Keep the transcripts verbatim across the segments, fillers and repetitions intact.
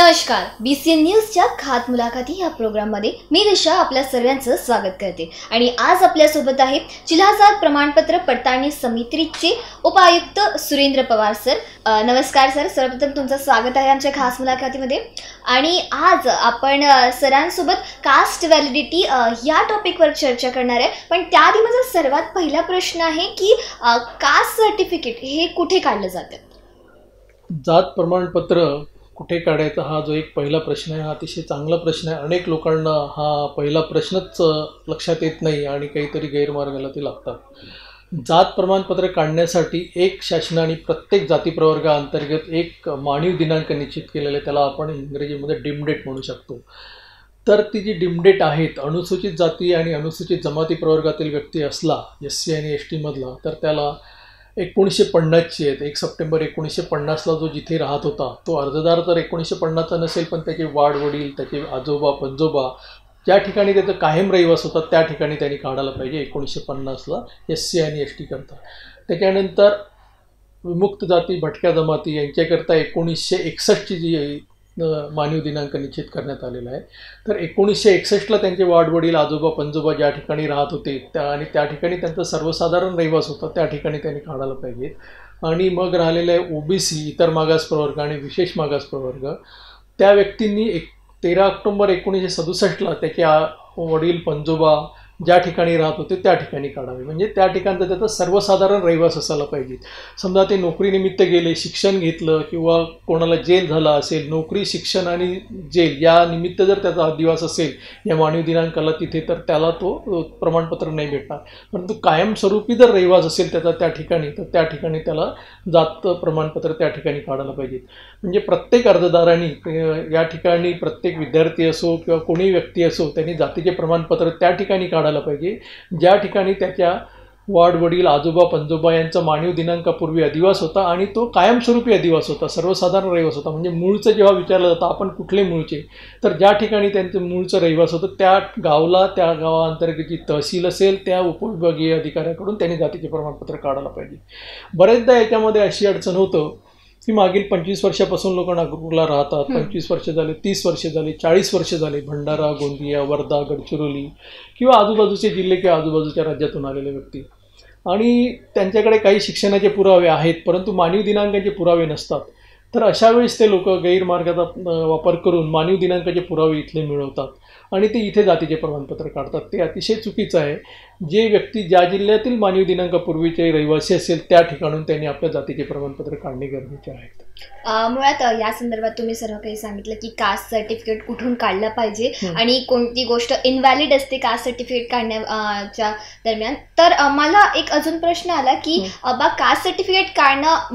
नमस्कार, B C N न्यूजच्या खात मुलाखती या प्रोग्राममध्ये मी दिशा आपल्या सर्वांचं स्वागत करते आणि आज आपल्यासोबत आहे जिल्हा जात प्रमाणपत्र पडताळणी समितीचे उपायुक्त सुरेंद्र पवार सर. नमस्कार सर, सर्वप्रथम तुमचं स्वागत आहे आमच्या खास मुलाखतीमध्ये. आणि आज आपण सरांसोबत कास्ट व्हॅलिडिटी या टॉपिकवर चर्चा करणार आहे. पण त्याआधी माझा सर्वात पहिला प्रश्न आहे की कास्ट सर्टिफिकेट हे कुठे काढलं जातं? जात प्रमाणपत्र कुठे काढायचा हा जो एक पहिला प्रश्न आहे हा अतिशय चांगला प्रश्न आहे. अनेक लोकांना हा पहिला प्रश्नच लक्षात येत नाही आणि काहीतरी गैरमार्गाला ते लागतात. जात प्रमाणपत्र काढण्यासाठी एक शासनाने प्रत्येक जाती प्रवर्गाअंतर्गत एक मानवी दिनांक निश्चित केलेला आहे. त्याला आपण इंग्रजीमध्ये डिम डेट म्हणू शकतो. तर ती जी डिम डेट आहेत, अनुसूचित जाती आणि अनुसूचित जमाती प्रवर्गातील व्यक्ती असला एस सी आणि एस टीमधला तर त्याला एकोणीसशे पन्नासची आहेत. एक सप्टेंबर एकोणीसशे पन्नासला जो जिथे राहत होता तो अर्जदार तर एकोणीसशे पन्नासचा नसेल, पण त्याचे वाडवडील, त्याचे आजोबा पंजोबा ज्या ठिकाणी त्याचा कायम रहिवास होता त्या ठिकाणी त्यांनी काढायला पाहिजे एकोणीसशे पन्नासला एस सी आणि एस टी करता. त्याच्यानंतर विमुक्त जाती, भटक्या जमाती यांच्याकरता एकोणीसशे एकसष्टची जी मानवी दिनांक निश्चित करण्यात आलेला आहे. तर एकोणीसशे एकसष्टला त्यांचे वाडवडील, आजोबा पंजोबा ज्या ठिकाणी राहत होते त्या आणि त्या ठिकाणी त्यांचा सर्वसाधारण रहिवास होता त्या ठिकाणी त्यांनी काढायला पाहिजे. आणि मग राहिलेलं आहे ओ बी सी, इतर मागास प्रवर्ग आणि विशेष मागास प्रवर्ग. त्या व्यक्तींनी एक तेरा ऑक्टोंबर एकोणीसशे सदुसष्टला त्याचे वडील पंजोबा ज्या ठिकाणी राहत होते त्या ठिकाणी काढावे. म्हणजे त्या ठिकाणचा त्याचा सर्वसाधारण रहिवास असायला पाहिजे. समजा ते नोकरीनिमित्त गेले, शिक्षण घेतलं किंवा कोणाला जेल झाला असेल, नोकरी, शिक्षण आणि जेल या निमित्त जर त्याचा अधिवास असेल या मानवी दिनांकाला तिथे, तर त्याला तो प्रमाणपत्र नाही भेटणार. परंतु कायमस्वरूपी जर रहिवास असेल त्याचा त्या ठिकाणी तर त्या ठिकाणी त्याला जात प्रमाणपत्र त्या ठिकाणी काढायला पाहिजे. म्हणजे प्रत्येक अर्जदारांनी या ठिकाणी, प्रत्येक विद्यार्थी असो किंवा कोणी व्यक्ती असो, त्यांनी जातीचे प्रमाणपत्र त्या ठिकाणी काढायला पाहिजे ज्या ठिकाणी त्याच्या वाडवडील, आजोबा पंजोबा यांचा मानवी दिनांकापूर्वी अधिवास होता आणि तो कायमस्वरूपी अधिवास होता, सर्वसाधारण रहिवास होता. म्हणजे मूळचं जेव्हा विचारलं जातं आपण कुठले मूळचे, तर ज्या ठिकाणी त्यांचं मूळचं रहिवास होतं त्या गावला, त्या गावाअंतर्गत जी तहसील असेल त्या उपविभागीय अधिकाऱ्याकडून त्यांनी जातीचे प्रमाणपत्र काढायला पाहिजे. बरेचदा याच्यामध्ये अशी अडचण होतं की मागील पंचवीस वर्षापासून लोक नागपूरला राहतात, पंचवीस वर्ष झाले, तीस वर्ष झाले, चाळीस वर्ष झाले, भंडारा, गोंदिया, वर्धा, गडचिरोली किंवा आजूबाजूचे जिल्हे किंवा आजूबाजूच्या राज्यातून आलेले व्यक्ती, आणि त्यांच्याकडे काही शिक्षणाचे पुरावे आहेत परंतु मानवी दिनांकाचे पुरावे नसतात. तर अशा वेळेस ते लोक गैरमार्गाचा वापर करून मानवी दिनांकाचे पुरावे इथले मिळवतात आणि ते इथे जातीचे प्रमाणपत्र काढतात. ते अतिशय चुकीचं आहे. जे व्यक्ती ज्या जिल्ह्यातील मानवी दिनांकापूर्वीचे रहिवासी असेल त्या ठिकाणून त्यांनी आपल्या जातीचे प्रमाणपत्र काढणे गरजेचे आहे. मुळात या संदर्भात तुम्ही सर्व काही सांगितलं की कास्ट सर्टिफिकेट कुठून काढलं पाहिजे आणि कोणती गोष्ट इनव्हॅलिड असते कास्ट सर्टिफिकेट काढण्याच्या दरम्यान. तर मला एक अजून प्रश्न आला की बा कास्ट सर्टिफिकेट काढणं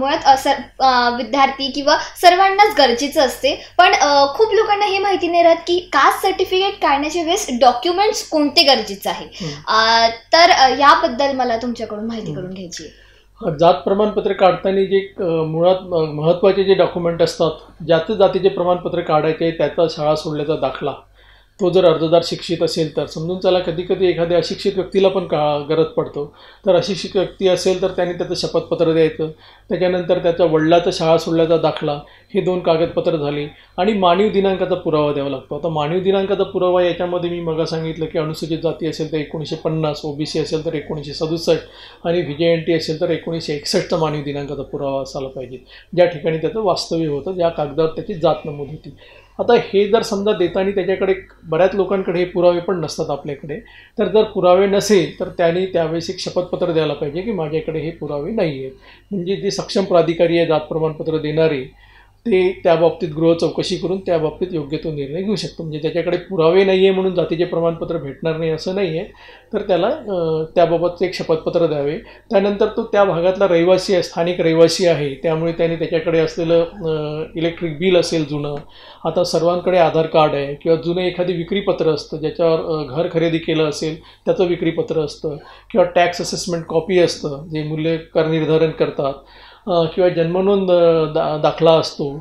मुळात विद्यार्थी किंवा सर्वांनाच गरजेचं असते, पण खूप लोकांना हे माहिती नाही राहत की कास्ट सर्टिफिकेट काढण्याच्या वेळेस डॉक्युमेंट्स कोणते गरजेचे आहे. तर याबद्दल मला तुमच्याकडून माहिती करून घ्यायची आहे. जात प्रमाणपत्र काढताना जे मुळात महत्त्वाचे जे डॉक्युमेंट असतात, ज्याचं जातीचे प्रमाणपत्र काढायचे त्याचा शाळा सोडल्याचा दाखला, तो जर अर्जदार शिक्षित असेल तर समजून चला, कधी कधी एखाद्या अशिक्षित व्यक्तीला पण का गरज पडतो. तर अशिक्षित व्यक्ती असेल तर त्यांनी त्याचं शपथपत्र द्यायचं. त्याच्यानंतर त्याच्या वडिलाचा शाळा सोडल्याचा दाखला, हे दोन कागदपत्र झाली आणि मानवी दिनांकाचा पुरावा द्यावा लागतो. आता मानवी दिनांकाचा पुरावा याच्यामध्ये मी मग सांगितलं की अनुसूचित जाती असेल तर एकोणीसशे पन्नास, ओबीसी असेल तर एकोणीसशे सदुसष्ट आणि व्ही जे एन टी असेल तर एकोणीसशे एकसष्टचा मानवी दिनांकाचा पुरावा असायला पाहिजे, ज्या ठिकाणी त्याचं वास्तव्य होतं, ज्या कागदावर त्याची जात नमूद होती. आता हे जर समजा देताना त्याच्याकडे बऱ्याच लोकांकडे हे पुरावे पण नसतात आपल्याकडे, तर जर पुरावे नसेल तर त्यांनी त्यावेळेस एक शपथपत्र द्यायला पाहिजे की माझ्याकडे हे पुरावे नाही आहेत. म्हणजे जे सक्षम प्राधिकारी आहे जात प्रमाणपत्र देणारे ते त्याबाबतीत गृह चौकशी करून त्याबाबतीत योग्य तो निर्णय घेऊ शकतो. म्हणजे त्याच्याकडे पुरावे नाही आहे म्हणून जातीचे प्रमाणपत्र भेटणार नाही असं नाही आहे, तर त्याला त्याबाबतचं एक शपथपत्र द्यावे. त्यानंतर तो त्या भागातला रहिवासी आहे, स्थानिक रहिवासी आहे, त्यामुळे त्याने त्याच्याकडे असलेलं इलेक्ट्रिक बिल असेल जुनं, आता सर्वांकडे आधार कार्ड आहे किंवा जुनं एखादी विक्रीपत्र असतं ज्याच्यावर घर खरेदी केलं असेल त्याचं विक्रीपत्र असतं किंवा टॅक्स असेसमेंट कॉपी असतं जे मूल्य कर निर्धारण करतात किंवा जन्मनोंद दा दाखला असतो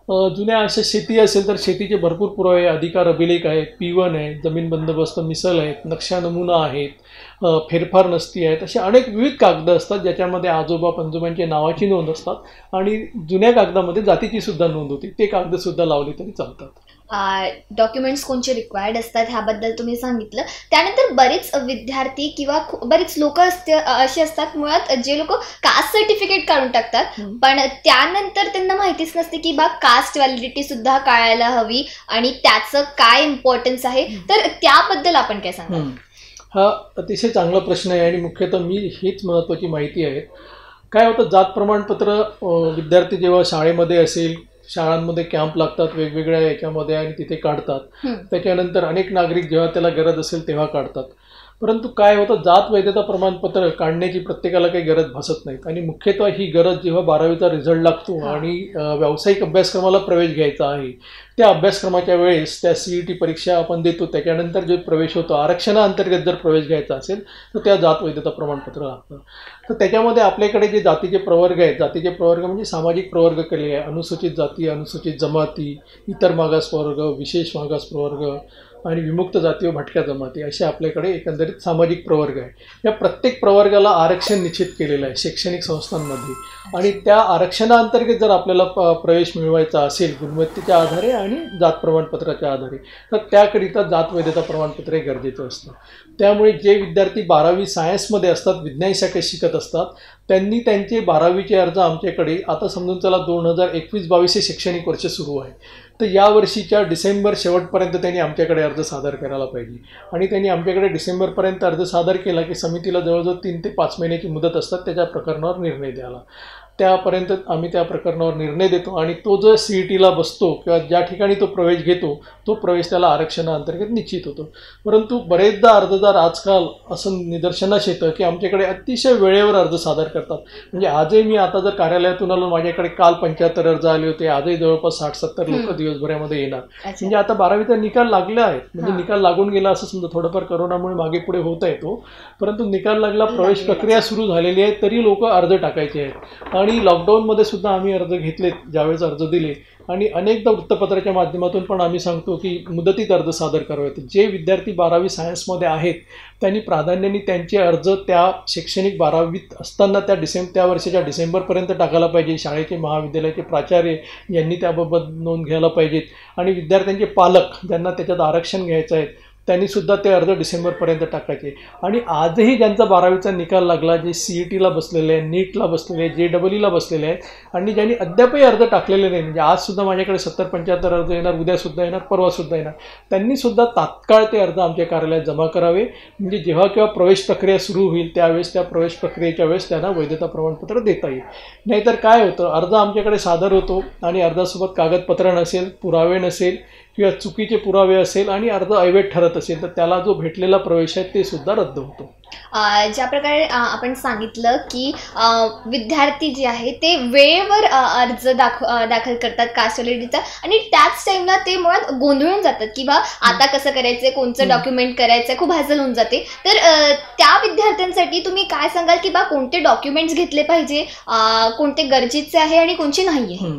अ, जुन्या अशा शेती असेल तर शेतीचे भरपूर पुरावे, अधिकार अभिलेख आहेत, पी वन आहे, जमीन बंदोबस्त मिसल आहेत, नक्षा नमुना आहेत, अ, फेरफार नसती आहेत, असे अनेक विविध कागद असतात ज्याच्यामध्ये आजोबा पंजोबांची नावाची नोंद असतात आणि जुन्या कागदामध्ये जातीची सुद्धा नोंद होती. ते कागदसुद्धा लावले तरी चालतात. डॉक्युमेंट्स कोणते रिक्वायर्ड असतात ह्याबद्दल तुम्ही सांगितलं. त्यानंतर बरेच विद्यार्थी किंवा बरेच लोक असते असे असतात मुळात जे लोक कास्ट सर्टिफिकेट काढून टाकतात, पण त्यानंतर त्यांना माहितीच नसते की बा कास्ट व्हॅलिडिटी सुद्धा कळायला हवी आणि त्याचं काय इम्पॉर्टन्स आहे. तर त्याबद्दल आपण काय सांगा? हा अतिशय चांगला प्रश्न आहे आणि मुख्यतः मी हीच महत्त्वाची माहिती आहे. काय होतं, जात प्रमाणपत्र विद्यार्थी जेव्हा शाळेमध्ये असेल, शाळांमध्ये कॅम्प लागतात वेगवेगळ्या याच्यामध्ये आणि तिथे काढतात. त्याच्यानंतर अनेक नागरिक जेव्हा त्याला गरज असेल तेव्हा काढतात. परंतु काय होतं, जात वैधता प्रमाणपत्र काढण्याची प्रत्येकाला काही गरज भासत नाहीत आणि मुख्यतः ही गरज जेव्हा बारावीचा रिझल्ट लागतो आणि व्यावसायिक अभ्यासक्रमाला प्रवेश घ्यायचा आहे त्या अभ्यासक्रमाच्या वेळेस त्या सी ई टी परीक्षा आपण देतो, त्याच्यानंतर जो प्रवेश होतो आरक्षणाअंतर्गत जर प्रवेश घ्यायचा असेल तर त्या जात वैधता प्रमाणपत्र लागतं. तर त्याच्यामध्ये आपल्याकडे जे जातीचे प्रवर्ग आहेत, जातीचे प्रवर्ग म्हणजे सामाजिक प्रवर्ग केले आहे, अनुसूचित जाती, अनुसूचित जमाती, इतर मागास प्रवर्ग, विशेष मागास प्रवर्ग आणि विमुक्त जाती व भटक्या जमाती असे आपल्याकडे एकंदरीत सामाजिक प्रवर्ग आहे. या प्रत्येक प्रवर्गाला आरक्षण निश्चित केलेलं आहे शैक्षणिक संस्थांमध्ये आणि त्या आरक्षणाअंतर्गत जर आपल्याला प्रवेश मिळवायचा असेल गुणवत्तेच्या आधारे आणि जात प्रमाणपत्राच्या आधारे तर त्याकरिता जात वैधता प्रमाणपत्र हे गरजेचं असतं. त्यामुळे जे विद्यार्थी बारावी सायन्समध्ये असतात, विज्ञान शाखेत शिकत असतात, त्यांनी त्यांचे बारावीचे अर्ज आमच्याकडे आता समजून चला दोन हजार एकवीस बावीस हे शैक्षणिक वर्ष सुरू आहे तर या वर्षीच्या डिसेंबर शेवटपर्यंत त्यांनी आमच्याकडे अर्ज सादर करायला पाहिजे आणि त्यांनी आमच्याकडे डिसेंबरपर्यंत अर्ज सादर केला की समितीला जवळजवळ तीन ते पाच महिन्याची मुदत असतात त्याच्या प्रकरणावर निर्णय द्यायला. त्यापर्यंत आम्ही त्या प्रकरणावर निर्णय देतो आणि तो जो सी ई टीला बसतो किंवा ज्या ठिकाणी तो प्रवेश घेतो तो प्रवेश त्याला आरक्षणाअंतर्गत निश्चित होतो. परंतु बरेचदा अर्जदार आजकाल असं निदर्शनास येतं की आमच्याकडे अतिशय वेळेवर अर्ज सादर करतात. म्हणजे आजही मी आता जर कार्यालयातून आलो, माझ्याकडे काल पंच्याहत्तर अर्ज आले होते, आजही जवळपास साठ सत्तर लोक दिवसभरामध्ये येणार. म्हणजे आता बारावीचा निकाल लागले आहेत, म्हणजे निकाल लागून गेला असं समजा, थोडंफार करोनामुळे मागे पुढे होता येतो, परंतु निकाल लागला, प्रवेश प्रक्रिया सुरू झालेली आहे तरी लोक अर्ज टाकायचे आहेत. आणि लॉकडाऊनमध्ये सुद्धा आम्ही अर्ज घेतलेत, ज्यावेळेस अर्ज दिले आणि अनेकदा वृत्तपत्राच्या माध्यमातून पण आम्ही सांगतो की मुदतीत अर्ज सादर करावेत. जे विद्यार्थी बारावी सायन्समध्ये आहेत त्यांनी प्राधान्याने त्यांचे अर्ज त्या शैक्षणिक बारावीत असताना त्या डिसेंबर त्या वर्षाच्या डिसेंबरपर्यंत टाकायला पाहिजे. शाळेचे महाविद्यालयाचे प्राचार्य यांनी त्याबाबत नोंद घ्यायला पाहिजेत आणि विद्यार्थ्यांचे पालक ज्यांना त्याच्यात आरक्षण घ्यायचं आहे त्यांनीसुद्धा ते अर्ज डिसेंबरपर्यंत टाकायचे. आणि आजही ज्यांचा बारावीचा निकाल लागला, जे सी ई टीला बसलेले आहे, नीटला बसलेले आहे, जे डबल ईला बसलेले आहेत आणि ज्यांनी अद्यापही अर्ज टाकलेले नाही, म्हणजे आजसुद्धा माझ्याकडे सत्तर पंच्याहत्तर अर्ज येणार, उद्यासुद्धा येणार, परवासुद्धा येणार, त्यांनीसुद्धा तात्काळ ते अर्ज आमच्या कार्यालयात जमा करावे. म्हणजे जेव्हा केव्हा प्रवेश प्रक्रिया सुरू होईल त्यावेळेस त्या प्रवेश प्रक्रियेच्या वेळेस त्यांना वैधता प्रमाणपत्र देता येईल. नाहीतर काय होतं, अर्ज आमच्याकडे सादर होतो आणि अर्जासोबत कागदपत्र नसेल, पुरावे नसेल किंवा चुकीचे पुरावे असेल आणि अर्ज अवैध ठरत असेल तर त्याला जो भेटलेला प्रवेश आहे ते सुद्धा रद्द होतो. ज्या प्रकारे आपण सांगितलं की विद्यार्थी जे आहे ते वेळेवर अर्ज दाख दाखल करतात कास्ट व्हॅलिडिटीचा आणि त्याच टाईमला ते मुळात गोंधळून जातात की बा आता कसं करायचं, कोणतं डॉक्युमेंट करायचं, खूप हॅसल होऊन जाते. तर त्या विद्यार्थ्यांसाठी तुम्ही काय सांगाल की बा कोणते डॉक्युमेंट्स घेतले पाहिजे, कोणते गरजेचे आहे आणि कोणते नाही आहे?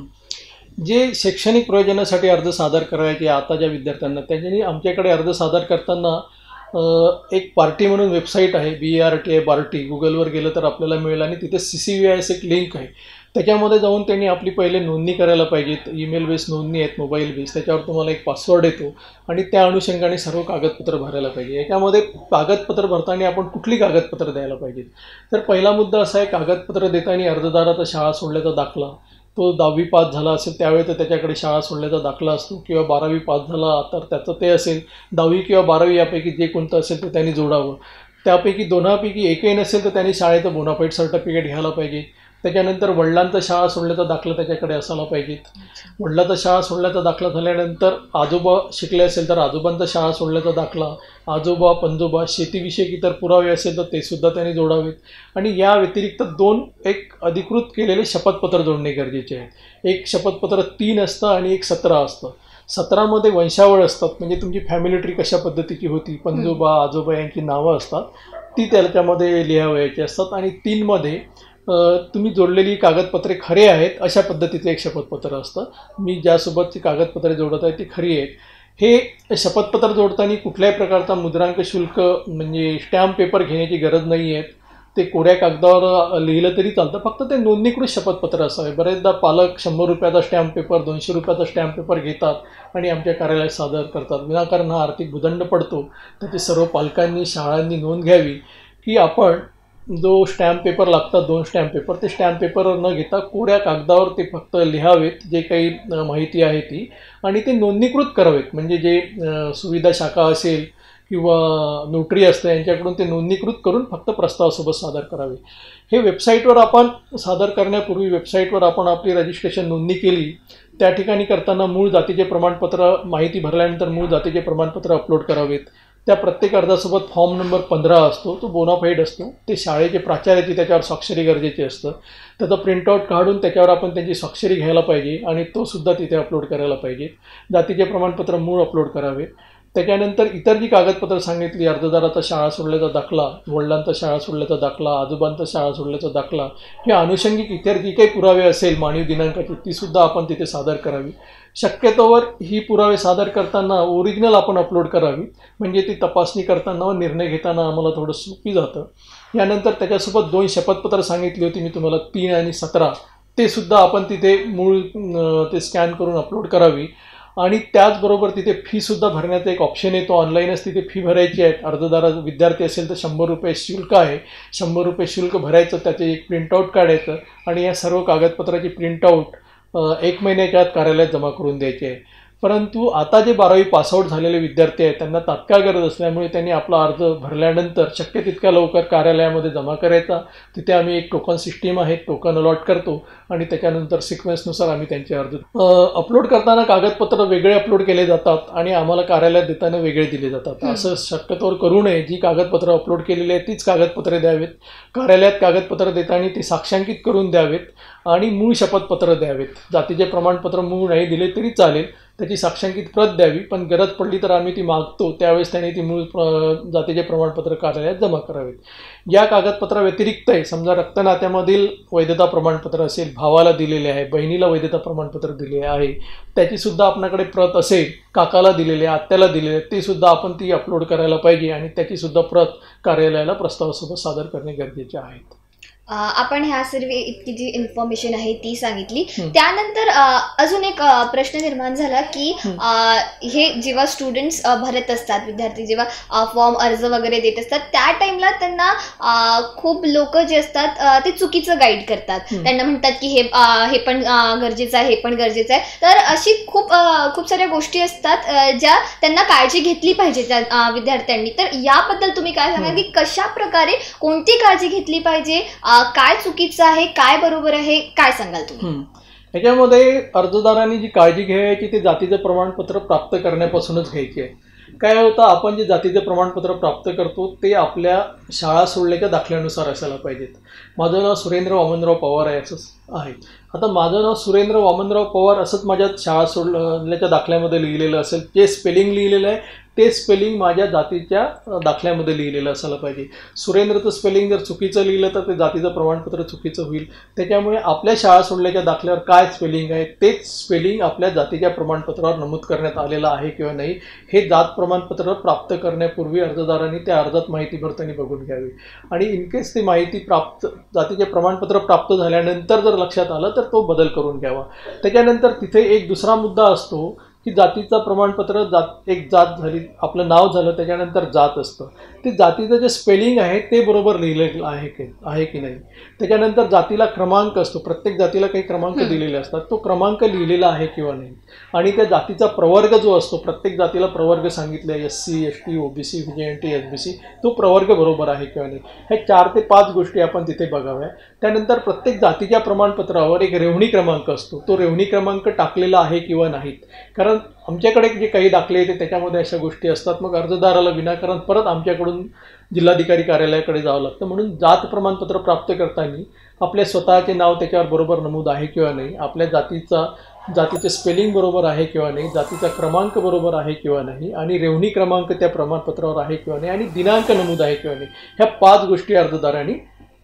जे शैक्षणिक प्रयोजनासाठी अर्ज सादर करायचे आता ज्या विद्यार्थ्यांना, त्यांनी आमच्याकडे अर्ज सादर करताना एक पार्टी म्हणून वेबसाईट आहे, B R T I party, गुगलवर गेलं तर आपल्याला मिळेल आणि तिथे C C V I S एक लिंक आहे, त्याच्यामध्ये जाऊन त्यांनी आपली पहिले नोंदणी करायला पाहिजे. ईमेल बेस नोंदणी आहेत, मोबाईल बेस, त्याच्यावर तुम्हाला एक पासवर्ड येतो आणि त्या अनुषंगाने सर्व कागदपत्र भरायला पाहिजे. याच्यामध्ये कागदपत्र भरताना आपण कुठली कागदपत्र द्यायला पाहिजेत, तर पहिला मुद्दा असा आहे, कागदपत्र देताना अर्जदाराचा शाळा सोडल्याचा दाखला, तो दहावी पास झाला असेल त्यावेळी तर त्याच्याकडे शाळा सोडण्याचा दाखला असतो, किंवा बारावी पास झाला तर त्याचं ते असेल, दहावी किंवा बारावी यापैकी जे कोणतं असेल ते त्यांनी जोडावं. त्यापैकी दोन्हापैकी एकही नसेल तर त्यांनी शाळेचं बोनाफाईड सर्टिफिकेट घ्यायला पाहिजे. त्याच्यानंतर वडिलांचा शाळा सोडल्याचा दाखला त्याच्याकडे असायला पाहिजेत. वडिलांचा शाळा सोडल्याचा दाखला झाल्यानंतर आजोबा शिकले असेल तर आजोबांचा शाळा सोडल्याचा दाखला, आजोबा पंजोबा शेतीविषयक इतर पुरावे असेल तर ते सुद्धा त्यांनी जोडावेत. आणि या व्यतिरिक्त दोन एक अधिकृत केलेले शपथपत्र जोडणे गरजेचे आहे. एक शपथपत्र तीन असतं आणि एक सतरा असतं. सतरामध्ये वंशावळ असतात, म्हणजे तुमची फॅमिली ट्री कशा पद्धतीची होती, पंजोबा आजोबा यांची नावं असतात ती त्याच्यामध्ये लिहावयाची असतात. आणि तीनमध्ये तुम्ही जोडलेली कागदपत्रे खरे आहेत अशा पद्धतीचं एक शपथपत्र असतं. मी ज्यासोबतची कागदपत्रे जोडत आहे ती खरी आहेत. हे शपथपत्र जोडताना कुठल्याही प्रकारचा मुद्रांक शुल्क म्हणजे स्टॅम्प पेपर घेण्याची गरज नाही आहे. ते कोऱ्या कागदावर लिहिलं तरी चालतं, फक्त ते नोंदणीकृत शपथपत्र असावे. बरेचदा पालक शंभर रुपयाचा स्टॅम्प पेपर दोनशे रुपयाचा स्टॅम्प पेपर घेतात आणि आमच्या कार्यालयात सादर करतात. विनाकारण हा आर्थिक भूदंड पडतो. तर ते सर्व पालकांनी शाळांनी नोंद घ्यावी की आपण जो स्टॅम्प पेपर लागतात दोन स्टॅम्प पेपर ते स्टॅम्प पेपरवर न घेता कोऱ्या कागदावर ते फक्त लिहावेत जे काही माहिती आहे ती, आणि ते नोंदणीकृत करावेत. म्हणजे जे सुविधा शाखा असेल किंवा नोटरी असते यांच्याकडून ते नोंदणीकृत करून फक्त प्रस्तावासोबत सादर करावे. हे वेबसाईटवर आपण सादर करण्यापूर्वी वेबसाईटवर आपण आपली रजिस्ट्रेशन नोंदणी केली, त्या ठिकाणी करताना मूळ जातीचे प्रमाणपत्र माहिती भरल्यानंतर मूळ जातीचे प्रमाणपत्र अपलोड करावेत. त्या प्रत्येक अर्जासोबत फॉर्म नंबर पंधरा असतो, तो बोनाफाईड असतो. ते शाळेचे प्राचार्याची त्याच्यावर स्वाक्षरी गरजेची असतं. त्याचं प्रिंटआउट काढून त्याच्यावर आपण त्यांची स्वाक्षरी घ्यायला पाहिजे आणि तो सुद्धा तिथे अपलोड करायला पाहिजे. जातीचे प्रमाणपत्र मूळ अपलोड करावे. त्याच्यानंतर इतर जी कागदपत्र सांगितली, अर्जदाराचा शाळा सोडल्याचा दाखला, वडिलांचा शाळा सोडल्याचा दाखला, आजोबांचा शाळा सोडल्याचा दाखला, हे अनुषंगिक इतर जी काही पुरावे असेल मानवी दिनांकाची तीसुद्धा आपण तिथे सादर करावी. शक्यतोवर ही पुरावे सादर करताना ओरिजिनल आपण अपलोड करावी, म्हणजे ती तपासणी करताना व निर्णय घेताना आम्हाला थोडं सोपी जातं. यानंतर त्याच्यासोबत दोन शपथपत्र सांगितली होती मी तुम्हाला, तीन आणि सतरा, ते सुद्धा आपण तिथे मूळ ते स्कॅन करून अपलोड करावी. आणि त्याचबरोबर तिथे फीसुद्धा भरण्याचा एक ऑप्शन आहे, तो ऑनलाईनच तिथे फी भरायची आहे. अर्जदारा विद्यार्थी असेल तर शंभर रुपये शुल्क आहे. शंभर रुपये शुल्क भरायचं, त्याचे एक प्रिंटआउट काढायचं आणि या सर्व कागदपत्राची प्रिंटआउट एक महिन्याच्या आत कार्यालयात जमा करून द्यायची आहे. परंतु आता जे बारावी पासआउट झालेले विद्यार्थी आहेत त्यांना तात्काळ गरज असल्यामुळे त्यांनी आपला अर्ज भरल्यानंतर शक्य तितक्या लवकर कार्यालयामध्ये जमा करायचा. तिथे आम्ही एक टोकन सिस्टीम आहे, टोकन अलॉट करतो आणि त्याच्यानंतर सिक्वेन्सनुसार आम्ही त्यांचे अर्ज अपलोड करताना कागदपत्र वेगळे अपलोड केले जातात आणि आम्हाला कार्यालयात देताना वेगळे दिले जातात. असं शक्यतोवर करू नये. जी कागदपत्र अपलोड केलेली आहेत तीच कागदपत्रे द्यावेत. कार्यालयात कागदपत्र देताना ती साक्षांकित करून द्यावेत आणि मूळ शपथपत्र द्यावेत. जातीचे प्रमाणपत्र मूळ नाही दिले तरी चालेल, त्याची साक्षांकित प्रत द्यावी, पण गरज पडली तर आम्ही ती मागतो त्यावेळेस त्याने ती मूळ जातीचे प्रमाणपत्र कार्यालयात जमा करावेत. या कागदपत्रा व्यतिरिक्त आहे, समजा रक्तनात्यामधील वैधता प्रमाणपत्र असेल, भावाला दिलेले आहे, बहिणीला वैधता प्रमाणपत्र दिले आहे, त्याचीसुद्धा आपल्याकडे प्रत असेल, काकाला दिलेले आहे, आत्याला दिलेले आहे, ती सुद्धा आपण ती अपलोड करायला पाहिजे आणि त्याचीसुद्धा प्रत कार्यालयाला प्रस्तावासोबत सादर करणे गरजेचे आहेत. आपण ह्या सर्व इतकी जी इन्फॉर्मेशन आहे ती सांगितली. त्यानंतर अजून एक प्रश्न निर्माण झाला की हे जेव्हा स्टुडंट्स भरत असतात, विद्यार्थी जेव्हा फॉर्म अर्ज वगैरे देत असतात त्या टाइमला त्यांना खूप लोक जे असतात ते चुकीचं गाईड करतात. त्यांना म्हणतात की हे हे पण गरजेचं आहे, हे पण गरजेचं आहे. तर अशी खूप खूप साऱ्या गोष्टी असतात ज्या त्यांना काळजी घेतली पाहिजे त्या विद्यार्थ्यांनी. तर याबद्दल तुम्ही काय सांगाल की कशा प्रकारे कोणती काळजी घेतली पाहिजे, काय चुकीचं आहे, काय बरोबर आहे, काय सांगाल तुम्ही? ह्याच्यामध्ये अर्जदारांनी जी काळजी घ्यायची ते जातीचं प्रमाणपत्र प्राप्त करण्यापासूनच घ्यायची आहे. काय होतं, आपण जे जातीचे प्रमाणपत्र प्राप्त करतो ते आपल्या शाळा सोडल्याच्या दाखल्यानुसार असायला पाहिजेत. माझं नाव सुरेंद्र वामनराव पवार आहे असं आहे. आता माझं नाव सुरेंद्र वामनराव पवार असंच माझ्या शाळा सोडल्याच्या दाखल्यामध्ये लिहिलेलं असेल, जे स्पेलिंग लिहिलेलं आहे ते स्पेलिंग माझ्या जातीच्या दाखल्यामध्ये लिहिलेलं असायला पाहिजे. सुरेंद्रचं स्पेलिंग जर चुकीचं लिहिलं तर ते जातीचं प्रमाणपत्र चुकीचं होईल. त्याच्यामुळे आपल्या शाळा सोडल्याच्या दाखल्यावर काय स्पेलिंग आहे तेच स्पेलिंग आपल्या जातीच्या प्रमाणपत्रावर नमूद करण्यात आलेलं आहे किंवा नाही हे जात प्रमाणपत्र प्राप्त करण्यापूर्वी अर्जदारांनी त्या अर्जात माहिती भरताना बघून घ्यावी. आणि इनकेस ती माहिती प्राप्त जातीचे प्रमाणपत्र प्राप्त झाल्यानंतर जर लक्षात आलं तर तो बदल करून घ्यावा. त्याच्यानंतर तिथे एक दुसरा मुद्दा असतो की जातीचं प्रमाणपत्र जात एक जात झाली, आपलं नाव झालं, त्याच्यानंतर जात असतं. ते जातीचं जे स्पेलिंग आहे ते बरोबर लिहिलेलं आहे की आहे की नाही. त्याच्यानंतर जातीला क्रमांक असतो, प्रत्येक जातीला काही क्रमांक दिलेले असतात, तो क्रमांक लिहिलेला आहे किंवा नाही. आणि त्या जातीचा प्रवर्ग जो असतो, प्रत्येक जातीला प्रवर्ग सांगितले, S C S T O B C V J N T S B C, तो प्रवर्ग बरोबर आहे किंवा नाही. हे चार ते पाच गोष्टी आपण तिथे बघाव्या. त्यानंतर प्रत्येक जातीच्या प्रमाणपत्रावर एक रेवणी क्रमांक असतो, तो रेवणी क्रमांक टाकलेला आहे किंवा नाहीत. कारण आमच्याकडे जे काही दाखले येते त्याच्यामध्ये अशा गोष्टी असतात, मग अर्जदाराला विनाकारण परत आमच्याकडून जिल्हाधिकारी कार्यालयाकडे जावं लागतं. म्हणून जात प्रमाणपत्र प्राप्त करताना आपल्या स्वतःचे नाव त्याच्यावर बरोबर नमूद आहे किंवा नाही, आपल्या जातीचा जातीचे स्पेलिंग बरोबर आहे किंवा नाही, जातीचा क्रमांक बरोबर आहे किंवा नाही, आणि रेवणी क्रमांक त्या प्रमाणपत्रावर आहे किंवा नाही, आणि दिनांक नमूद आहे किंवा नाही, ह्या पाच गोष्टी अर्जदारांनी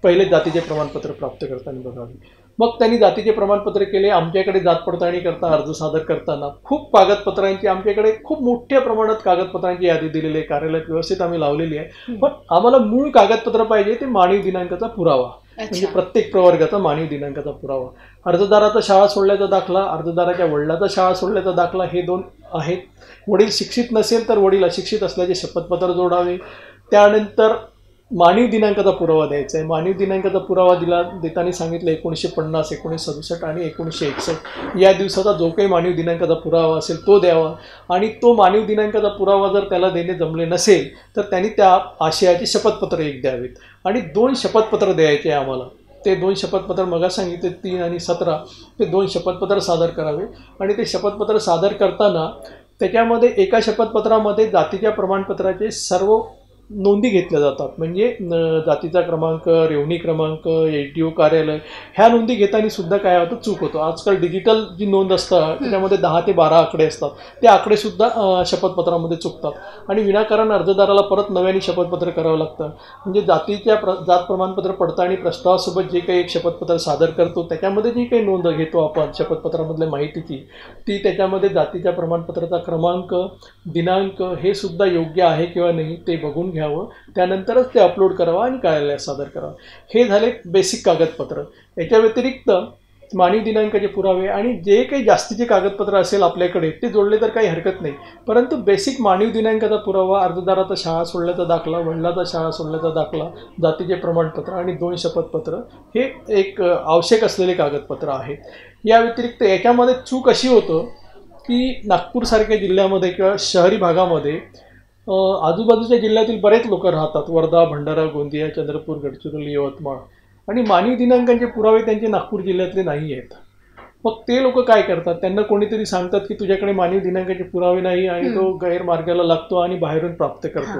पहिले जातीचे प्रमाणपत्र प्राप्त करताना बघावे. मग त्यांनी जातीचे प्रमाणपत्र केले. आमच्याकडे जात पडताळणी करता अर्ज सादर करताना खूप कागदपत्रांची आमच्याकडे खूप मोठ्या प्रमाणात कागदपत्रांची यादी दिलेली आहे, कार्यालयात व्यवस्थित आम्ही लावलेली आहे. पण आम्हाला मूळ कागदपत्र पाहिजे ते मानवी दिनांकाचा पुरावा, म्हणजे प्रत्येक प्रवर्गाचा मानवी दिनांकाचा पुरावा. अर्जदाराचा शाळा सोडल्याचा दाखला, अर्जदाराच्या वडिलाचा शाळा सोडल्याचा दाखला, हे दोन आहेत. वडील शिक्षित नसेल तर वडील अशिक्षित असल्याचे शपथपत्र जोडावे. त्यानंतर मानवी दिनांकाचा पुरावा द्यायचा आहे. मानवी दिनांकाचा पुरावा दिला देताना सांगितलं एकोणीसशे पन्नास एकोणीसशे सदुसष्ट आणि एकोणीसशे एकसष्ट या दिवसाचा जो काही मानवी दिनांकाचा पुरावा असेल तो द्यावा. आणि तो मानवी दिनांकाचा पुरावा जर त्याला देणे जमले नसेल तर त्यांनी त्या आशयाचे शपथपत्र एक द्यावेत. आणि दोन शपथपत्र द्यायचे आम्हाला. ते दोन शपथपत्र मग सांगितले तीन आणि सतरा ते दोन शपथपत्र सादर करावे. आणि ते शपथपत्र सादर करताना त्याच्यामध्ये एका शपथपत्रामध्ये जातीच्या प्रमाणपत्राचे सर्व नोंदी घेतल्या जातात. म्हणजे जातीचा क्रमांक, रेवणी क्रमांक, एच डी ओ कार्यालय ह्या नोंदी घेताना सुद्धा काय होतं चूक होतो. आजकाल डिजिटल जी नोंद असतात त्याच्यामध्ये दहा ते बारा आकडे असतात, ते आकडे सुद्धा शपथपत्रामध्ये चुकतात आणि विनाकारण अर्जदाराला परत नव्याने शपथपत्र करावं लागतं. म्हणजे जातीच्या प्र जात प्रमाणपत्र पडताळणी प्रस्तावासोबत जे काही एक शपथपत्र सादर करतो त्याच्यामध्ये जी काही नोंद घेतो आपण शपथपत्रामधल्या माहितीची, ती त्याच्यामध्ये जातीच्या प्रमाणपत्राचा क्रमांक, दिनांक हे सुद्धा योग्य आहे किंवा नाही ते बघून घ्यावं. त्यानंतरच ते अपलोड करावं आणि कार्यालयात सादर करावं. हे झाले बेसिक कागदपत्र. याच्या व्यतिरिक्त मानवी दिनांकाचे पुरावे आणि जे काही जास्तीचे कागदपत्र असेल आपल्याकडे ते जोडले तर काही हरकत नाही. परंतु बेसिक मानवी दिनांकाचा पुरावा, अर्जदाराचा शाळा सोडल्याचा दाखला, वडिलाचा शाळा सोडल्याचा दाखला, जातीचे प्रमाणपत्र आणि दोन शपथपत्र हे एक आवश्यक असलेले कागदपत्र आहेत. या व्यतिरिक्त याच्यामध्ये चूक अशी होतं की नागपूरसारख्या जिल्ह्यामध्ये किंवा शहरी भागामध्ये आजूबाजूच्या जिल्ह्यातील बरेच लोक राहतात. वर्धा, भंडारा, गोंदिया, चंद्रपूर, गडचिरोली, यवतमाळ आणि मानवी दिनांकांचे पुरावे त्यांचे नागपूर जिल्ह्यातले नाही आहेत. मग ते लोक काय करतात, त्यांना कोणीतरी सांगतात की तुझ्याकडे मानवी दिनांकाचे पुरावे नाही आणि तो गैरमार्गाला लागतो आणि बाहेरून प्राप्त करतो.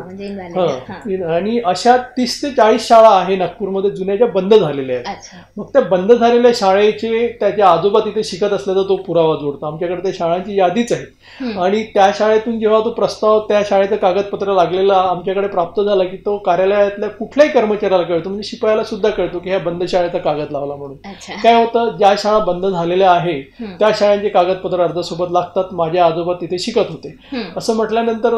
हां, आणि अशा तीस ते चाळीस शाळा आहे नागपूरमध्ये जुन्या ज्या बंद झालेल्या आहेत. मग त्या बंद झालेल्या शाळेचे त्याच्या आजोबा तिथे शिकत असल्याचा तो पुरावा जोडतो. आमच्याकडे त्या शाळांची यादीच आहे आणि त्या शाळेतून जेव्हा तो प्रस्ताव त्या शाळेचं कागदपत्र लागलेला आमच्याकडे प्राप्त झाला की तो कार्यालयातल्या कुठल्याही कर्मचाऱ्याला कळतो, म्हणजे शिपायाला सुद्धा कळतो की ह्या बंद शाळेचा कागद लावला म्हणून. काय होतं, ज्या शाळा बंद झालेल्या आहे त्या शाळांचे कागदपत्र अर्जासोबत लागतात. माझे आजोबा तिथे शिकत होते असं म्हटल्यानंतर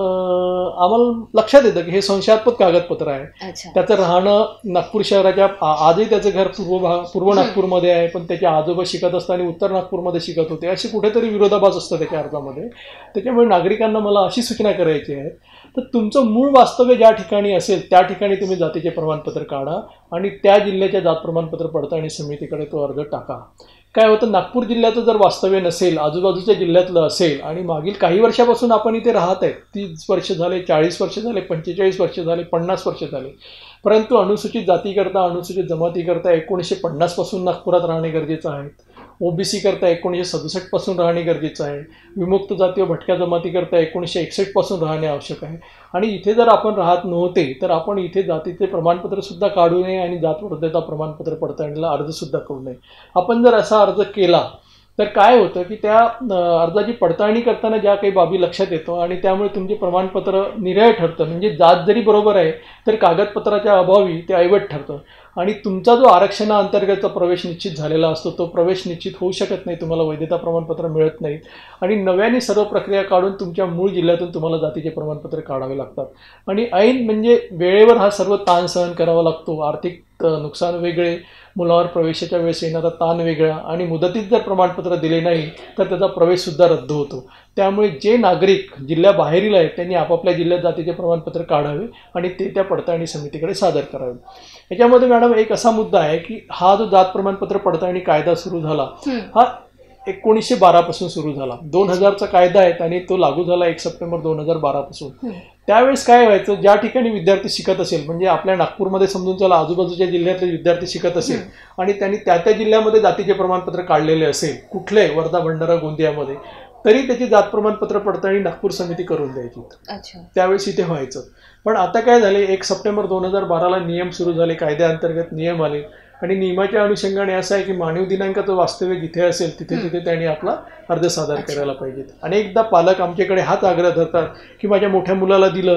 आम्हाला लक्षात येतं की हे संशयास्पद कागदपत्र आहे. त्याचं राहणं नागपूर शहराच्या, आजही त्याचं घर पूर्व भाग पूर्व नागपूरमध्ये आहे, पण त्याचे आजोबा शिकत असताना उत्तर नागपूरमध्ये शिकत होते. अशी कुठेतरी विरोधाभास असतो त्याच्या अर्जामध्ये. त्याच्यामुळे नागरिकांना मला अशी सूचना करायची आहे, तर तुमचं मूळ वास्तव्य ज्या ठिकाणी असेल त्या ठिकाणी तुम्ही जातीचे प्रमाणपत्र काढा आणि त्या जिल्ह्याच्या जात प्रमाणपत्र पडताळणी समितीकडे तो अर्ज टाका. काय होतं, नागपूर जिल्ह्याचं जर वास्तव्य नसेल, आजूबाजूच्या जिल्ह्यातलं असेल आणि मागील काही वर्षापासून आपण इथे राहत आहे, तीस वर्ष झाले, चाळीस वर्ष झाले, पंचेचाळीस वर्ष झाले, पन्नास वर्ष झाले, परंतु अनुसूचित जातीकरता, अनुसूचित जमातीकरता एकोणीसशे पन्नासपासून नागपुरात राहणे गरजेचं आहे. ओबीसी करता एकोणीसशे सदुसष्ट पासून राहणे गरजेचं आहे. विमुक्त जाती व भटक्या जमातीकरता एकोणीसशे एकसष्ट पासून राहणे आवश्यक आहे. आणि इथे जर आपण राहत नव्हते तर आपण इथे जातीचे प्रमाणपत्र सुद्धा काढू नये आणि जात वैधता प्रमाणपत्र पडताळणीला अर्ज सुद्धा करू नये. आपण जर असा अर्ज केला तर काय होतं की त्या अर्जाची पडताळणी करताना ज्या काही बाबी लक्षात येतो आणि त्यामुळे तुमचे प्रमाणपत्र निरळ ठरतं. म्हणजे जात जरी बरोबर आहे तर कागदपत्राच्या अभावी ते ऐवट ठरतं आणि तुमचा जो आरक्षणाअंतर्गतचा प्रवेश निश्चित झालेला असतो तो प्रवेश निश्चित होऊ शकत नाही, तुम्हाला वैधता प्रमाणपत्र मिळत नाहीत आणि नव्याने सर्व प्रक्रिया काढून तुमच्या मूळ जिल्ह्यातून तुम्हाला जातीचे प्रमाणपत्र काढावे लागतात. आणि ऐन म्हणजे वेळेवर हा सर्व ताण सहन करावा लागतो. आर्थिक नुकसान वेगळे, मुलावर प्रवेशाच्या वेळेस येणारा ताण वेगळा आणि मुदतीत जर प्रमाणपत्र दिले नाही तर त्याचा प्रवेशसुद्धा रद्द होतो. त्यामुळे जे नागरिक जिल्ह्याबाहेरील आहेत त्यांनी आपापल्या जिल्ह्यात जातीचे प्रमाणपत्र काढावे आणि ते त्या पडताळणी समितीकडे सादर करावे. याच्यामध्ये मॅडम एक असा मुद्दा आहे की हा जो जात प्रमाणपत्र पडताळणी कायदा सुरू झाला हा एकोणीसशे बारा पासून सुरू झाला. दोन हजारचा कायदा आहे आणि तो लागू झाला एक सप्टेंबर दोन हजार बारा पासून. त्यावेळेस काय व्हायचं, ज्या ठिकाणी विद्यार्थी शिकत असेल, म्हणजे आपल्या नागपूरमध्ये समजून चला आजूबाजूच्या जिल्ह्यातले विद्यार्थी शिकत असेल आणि त्यांनी त्या त्या जिल्ह्यामध्ये जातीचे प्रमाणपत्र काढलेले असेल, कुठले वर्धा, भंडारा, गोंदियामध्ये, तरी त्याची जात प्रमाणपत्र पडताळणी नागपूर समिती करून द्यायची. त्यावेळेस इथे व्हायचं. पण आता काय झाले, एक सप्टेंबर दोन हजार बाराला नियम सुरू झाले, कायद्याअंतर्गत नियम आले आणि नियमाच्या अनुषंगाने असं आहे की मानवी दिनांकाचं वास्तव्य जिथे असेल तिथे तिथे त्यांनी आपला अर्ज सादर करायला पाहिजेत. अनेकदा पालक आमच्याकडे हाच आग्रह धरतात की माझ्या मोठ्या मुलाला दिलं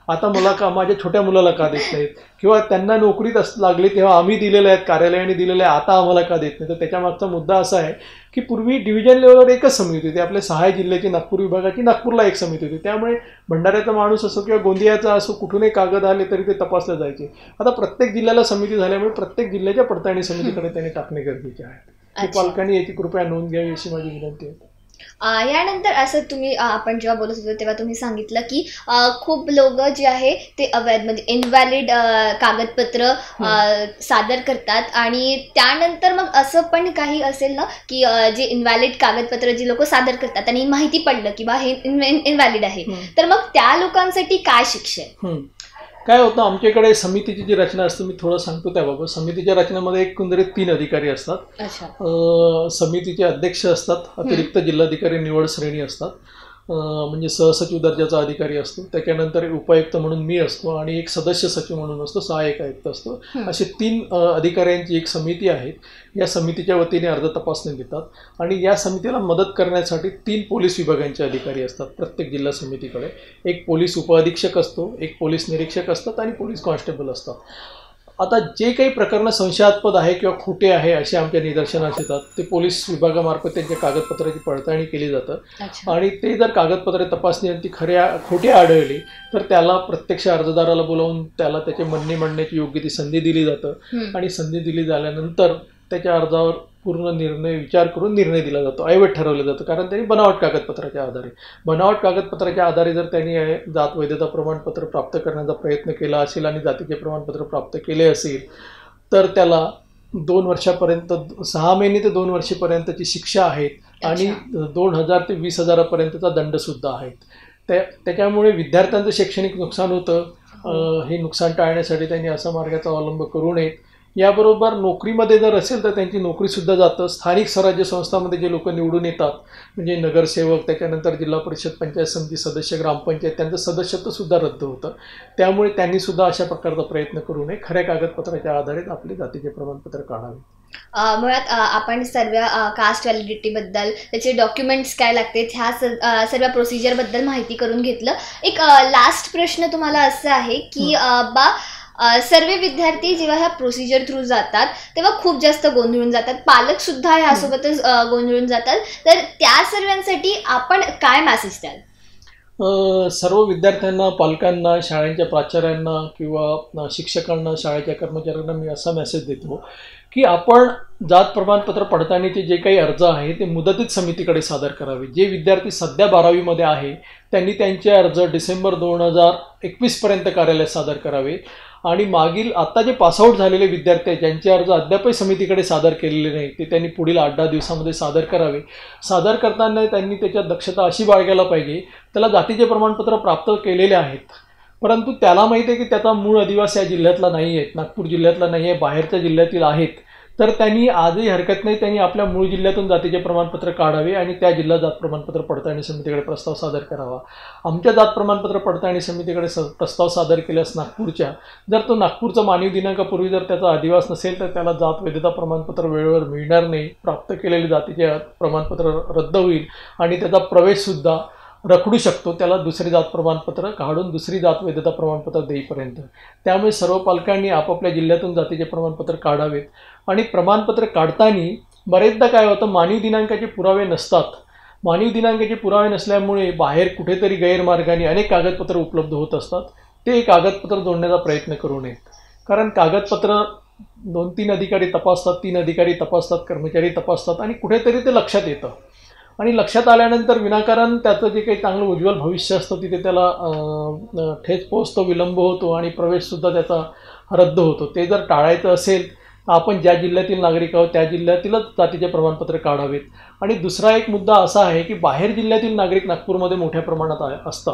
आता मला का माझ्या छोट्या मुलाला का देत नाहीत, किंवा त्यांना नोकरीत अस लागली तेव्हा आम्ही दिलेल्या आहेत, कार्यालयाने दिलेल्या आहे, आता आम्हाला का देत नाही. तर त्याच्यामागचा मुद्दा असा आहे की पूर्वी डिव्हिजन लेवलवर एकच समिती होती, आपल्या सहा जिल्ह्याची नागपूर विभागाची नागपूरला एक समिती होती. त्यामुळे भंडाऱ्याचा माणूस असो किंवा गोंदियाचा असो कुठूनही कागद आले तरी ते तपासले जायचे. आता प्रत्येक जिल्ह्याला समिती झाल्यामुळे प्रत्येक जिल्ह्याच्या पडताळणी समितीकडे त्यांनी टाकणे गरजेचे आहे. पालकांनी याची कृपया नोंद घ्यावी अशी माझी विनंती आहे. यानंतर असं तुम्ही आपण जेव्हा बोलत होतो तेव्हा तुम्ही सांगितलं की खूप लोक जे आहे ते अवैध म्हणजे इनव्हॅलिड कागदपत्र सादर करतात आणि त्यानंतर मग असं पण काही असेल ना की जे इनव्हॅलिड कागदपत्र जी लोक सादर करतात आणि माहिती पडलं की बा हे इनव्हॅलिड आहे, तर मग त्या लोकांसाठी काय शिक्षा आहे? काय होतं, आमच्याकडे समितीची जी रचना असते मी थोडं सांगतो त्याबाबत. समितीच्या रचनेमध्ये एकंदरीत तीन अधिकारी असतात. समितीचे अध्यक्ष असतात, अतिरिक्त जिल्हाधिकारी निवड श्रेणी असतात, म्हणजे सहसचिव दर्जाचा अधिकारी असतो, त्याच्यानंतर उपायुक्त म्हणून मी असतो आणि एक सदस्य सचिव म्हणून असतो, सहाय्यक आयुक्त असतो. असे तीन अधिकाऱ्यांची एक समिती आहे. या समितीच्या वतीने अर्ज तपासणी देतात आणि या समितीला मदत करण्यासाठी तीन पोलीस विभागांचे अधिकारी असतात प्रत्येक जिल्हा समितीकडे. एक पोलीस उपअधीक्षक असतो, एक पोलीस निरीक्षक असतात आणि पोलीस कॉन्स्टेबल असतात. आता जे काही प्रकरणं संशयास्पद आहे किंवा खोटे आहे असे आमच्या निदर्शनास येतात ते पोलीस विभागामार्फत त्यांच्या कागदपत्राची पडताळणी केली जातं आणि ते जर कागदपत्रे तपासणी ती खऱ्या खोटी आढळली तर त्याला प्रत्यक्ष अर्जदाराला बोलावून त्याला त्याचे म्हणणे मांडण्याची योग्य ती संधी दिली जातं आणि संधी दिली झाल्यानंतर त्याच्या अर्जावर पूर्ण निर्णय विचार करून निर्णय दिला जातो, अवैध ठरवलं जातं. कारण त्यांनी बनावट कागदपत्राच्या आधारे बनावट कागदपत्राच्या आधारे जर त्यांनी जात वैधता प्रमाणपत्र प्राप्त करण्याचा प्रयत्न केला असेल आणि जातीचे प्रमाणपत्र प्राप्त केले असेल तर त्याला दोन वर्षापर्यंत सहा महिने ते दोन वर्षेपर्यंतची शिक्षा आहे आणि दोन हजार ते वीस हजारापर्यंतचा दंडसुद्धा आहे. त्या त्याच्यामुळे विद्यार्थ्यांचं शैक्षणिक नुकसान होतं. हे नुकसान टाळण्यासाठी त्यांनी असा मार्गाचा अवलंब करू नयेत. याबरोबर नोकरीमध्ये जर असेल तर त्यांची नोकरीसुद्धा जातं. स्थानिक स्वराज्य संस्थांमध्ये जे लोक निवडून येतात म्हणजे नगरसेवक, त्याच्यानंतर जिल्हा परिषद, पंचायत समिती सदस्य, ग्रामपंचायत, त्यांचं सदस्यत्वसुद्धा रद्द होतं. त्यामुळे त्यांनीसुद्धा अशा प्रकारचा प्रयत्न करू नये. खऱ्या कागदपत्राच्या आधारे आपले जातीचे प्रमाणपत्र काढावे. मुळात आपण सर्व कास्ट व्हॅलिडिटीबद्दल, त्याचे डॉक्युमेंट्स काय लागते ह्या सर्व प्रोसिजरबद्दल माहिती करून घेतलं. एक लास्ट प्रश्न तुम्हाला असं आहे की बा सर्व विद्यार्थी जेव्हा ह्या प्रोसिजर थ्रू जातात तेव्हा खूप जास्त गोंधळून जातात, पालक सुद्धा ह्यासोबतच गोंधळून जातात, तर त्या सर्वांसाठी आपण काय मेसेज द्याल? सर्व विद्यार्थ्यांना, पालकांना, शाळेच्या प्राचार्यांना किंवा शिक्षकांना, शाळेच्या कर्मचाऱ्यांना मी असा मेसेज देतो की आपण जात प्रमाणपत्र पडताळणीचे जे काही अर्ज आहे ते मुदतीत समितीकडे सादर करावे. जे विद्यार्थी सध्या बारावीमध्ये आहे त्यांनी त्यांचे अर्ज डिसेंबर दोन हजार एकवीसपर्यंत कार्यालयात सादर करावे आणि मागील आता जे पासआउट झालेले विद्यार्थी आहेत ज्यांचे अर्ज अद्यापही समितीकडे सादर केलेले नाही ते त्यांनी पुढील आठ दहा दिवसामध्ये सादर करावे. सादर करताना त्यांनी त्याच्यात दक्षता अशी बाळगायला पाहिजे, त्याला जातीचे प्रमाणपत्र प्राप्त केलेले आहेत परंतु त्याला माहिती आहे की त्याचा मूळ अधिवासी या जिल्ह्यातला नाही आहे, नागपूर जिल्ह्यातला नाही आहे, बाहेरच्या जिल्ह्यातील आहेत, तर त्यांनी आजही हरकत नाही, त्यांनी आपल्या मूळ जिल्ह्यातून जातीचे प्रमाणपत्र काढावे आणि त्या जिल्हा जात प्रमाणपत्र पडताळणी समितीकडे प्रस्ताव सादर करावा. आमच्या जात प्रमाणपत्र पडताळणी समितीकडे स प्रस्ताव सादर केल्यास नागपूरच्या जर तो नागपूरचा मानवी दिनांकापूर्वी जर त्याचा अधिवास नसेल तर त्याला जात वैधता प्रमाणपत्र वेळेवर मिळणार नाही, प्राप्त केलेले जातीचे प्रमाणपत्र रद्द होईल आणि त्याचा प्रवेशसुद्धा रखडू शकतो, त्याला दुसरे जात प्रमाणपत्र काढून दुसरी जात वैधता प्रमाणपत्र देईपर्यंत. त्यामुळे सर्व पालकांनी आपापल्या जिल्ह्यातून जातीचे प्रमाणपत्र काढावेत आणि प्रमाणपत्र काढताना बरेचदा काय होतं, मानवी दिनांकाचे पुरावे नसतात. मानवी दिनांकाचे पुरावे नसल्यामुळे बाहेर कुठेतरी गैरमार्गाने अनेक कागदपत्र उपलब्ध होत असतात. ते कागदपत्र जोडण्याचा प्रयत्न करू नयेत, कारण कागदपत्र दोन तीन अधिकारी तपासतात, तीन अधिकारी तपासतात, कर्मचारी तपासतात आणि कुठेतरी ते लक्षात येतं आणि लक्षात आल्यानंतर विनाकारण त्याचं जे काही चांगलं उज्ज्वल भविष्य असतं तिथे त्याला ठेच पोचतो, विलंब होतो आणि प्रवेशसुद्धा त्याचा रद्द होतो. ते जर टाळायचं असेल तर आपण ज्या जिल्ह्यातील नागरिक आहोत त्या जिल्ह्यातीलच जातीचे प्रमाणपत्र काढावेत. आणि दुसरा एक मुद्दा असा आहे की बाहेर जिल्ह्यातील नागरिक नागपूरमध्ये मोठ्या प्रमाणात असतात,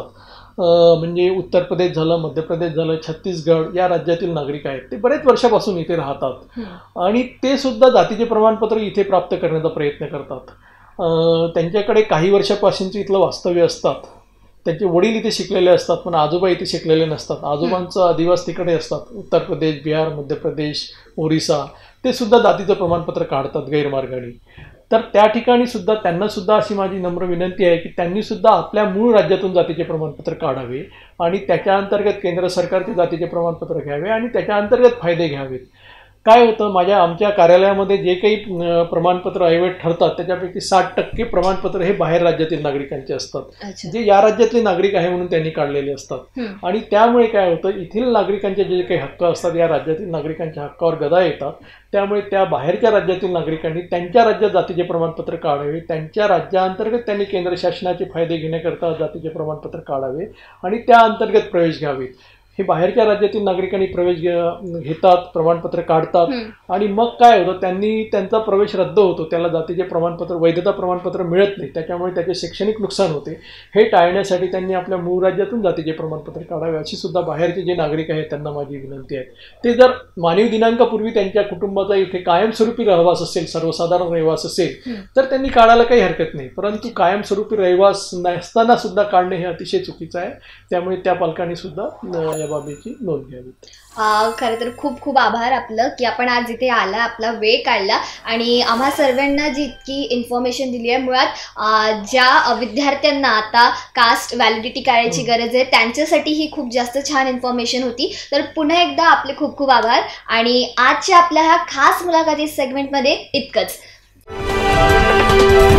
म्हणजे उत्तर प्रदेश झालं, मध्य प्रदेश झालं, छत्तीसगड या राज्यातील नागरिक आहेत, ते बरेच वर्षापासून इथे राहतात आणि ते सुद्धा जातीचे प्रमाणपत्र इथे प्राप्त करण्याचा प्रयत्न करतात. त्यांच्याकडे काही वर्षापासूनचे इथलं वास्तव्य असतात, त्यांचे वडील इथे शिकलेले असतात पण आजोबा इथे शिकलेले नसतात, आजोबांचा अधिवास तिकडे असतात, उत्तर प्रदेश, बिहार, मध्य प्रदेश, ओरिसा, ते सुद्धा जातीचं प्रमाणपत्र काढतात गैरमार्गाने. तर त्या ठिकाणी सुद्धा त्यांना सुद्धा अशी माझी नम्र विनंती आहे की त्यांनी सुद्धा आपल्या मूळ राज्यातून जातीचे प्रमाणपत्र काढावे आणि त्याच्या अंतर्गत केंद्र सरकारचे जातीचे प्रमाणपत्र घ्यावे आणि त्याच्या अंतर्गत फायदे घ्यावेत. काय होतं, माझ्या आमच्या कार्यालयामध्ये जे काही प्रमाणपत्र अवैध ठरतात त्याच्यापैकी साठ टक्के प्रमाणपत्र हे बाहेर राज्यातील नागरिकांचे असतात, जे या राज्यातले नागरिक आहे म्हणून त्यांनी काढलेले असतात. आणि त्यामुळे काय होतं, येथील नागरिकांचे जे काही हक्क असतात या राज्यातील नागरिकांच्या हक्कावर गदा येतात. त्यामुळे त्या बाहेरच्या राज्यातील नागरिकांनी त्यांच्या राज्यात जातीचे प्रमाणपत्र काढावे, त्यांच्या राज्याअंतर्गत त्यांनी केंद्र शासनाचे फायदे घेण्याकरता जातीचे प्रमाणपत्र काढावे आणि त्या अंतर्गत प्रवेश घ्यावेत. हे बाहेरच्या राज्यातील नागरिकांनी प्रवेश घेतात, प्रमाणपत्र काढतात आणि मग काय होतं, त्यांनी त्यांचा प्रवेश रद्द होतो, त्याला जातीचे प्रमाणपत्र वैधता प्रमाणपत्र मिळत नाही, त्याच्यामुळे त्याचे शैक्षणिक नुकसान होते. हे टाळण्यासाठी त्यांनी आपल्या मूळ राज्यातून जातीचे प्रमाणपत्र काढावे अशी सुद्धा बाहेरचे जे नागरिक आहेत त्यांना माझी विनंती आहे. ते जर मानवी दिनांकापूर्वी त्यांच्या कुटुंबाचा इथे कायमस्वरूपी रहवास असेल, सर्वसाधारण रहवास असेल तर त्यांनी काढायला काही हरकत नाही, परंतु कायमस्वरूपी रहवास नसताना सुद्धा काढणे हे अतिशय चुकीचं आहे. त्यामुळे त्या पालकांनी सुद्धा बाबीची नोंद घ्यावी. खरं तर खूप खूप आभार आपलं की आपण आज इथे आला, आपला वेळ काढला आणि आम्हा सर्वांना जी इतकी इन्फॉर्मेशन दिली आहे. मुळात ज्या विद्यार्थ्यांना आता कास्ट व्हॅलिडिटी काढायची गरज आहे त्यांच्यासाठी ही खूप जास्त छान इन्फॉर्मेशन होती. तर पुन्हा एकदा आपले खूप खूप आभार आणि आजच्या आपल्या ह्या खास मुलाखती सेगमेंटमध्ये इतकंच.